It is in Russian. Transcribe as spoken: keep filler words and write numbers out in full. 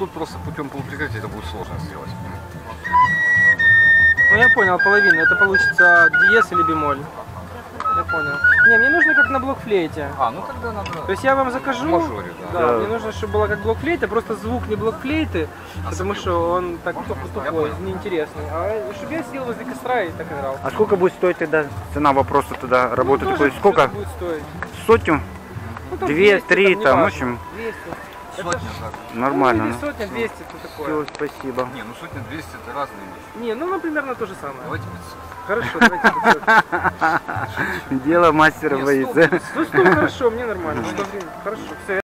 тут просто путем полуприкрытия это будет сложно сделать. Ну я понял, половина. Это получится диез или бемоль. Я понял. Не, мне нужно как на блокфлейте. А, ну тогда надо... То есть я вам закажу. В мажоре, да. Да, Да. мне нужно, чтобы была как блокфлейта, просто звук не блокфлейты, А потому звук? что он так тупой, понял. неинтересный. А чтобы я сидел возле костра и так играл. А сколько будет стоить тогда цена вопроса туда работы Ну, такой? тоже Сколько? что-то будет стоить. Сотню? Ну, там Две, двести, три, не там, в важно. общем, двести. Сотня, так. нормально. Ну, или ну. сотня, двести, то такое. Всё, спасибо. Не, ну сотня двести это разные вещи. Не, ну, ну примерно то же самое. Давайте пятьсот. Хорошо, давайте пятьсот. Дело мастера Не, боится. сто. Ну, сто хорошо, мне нормально. Сто гривен. Хорошо, все.